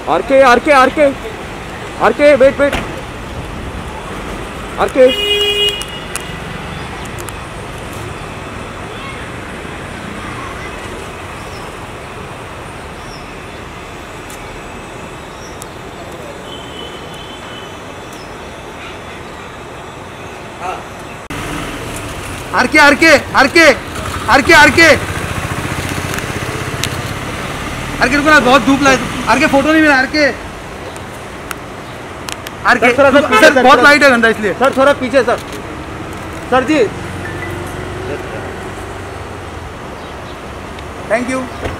R K RK RK RK wait wait RK RK RK RK RK RK RK रुको ना, बहुत धूप लगे। आरके फोटो नहीं मिला। आरके आरके सर बहुत लाइट है गंदा, इसलिए सर थोड़ा पीछे सर। Sir ji thank you.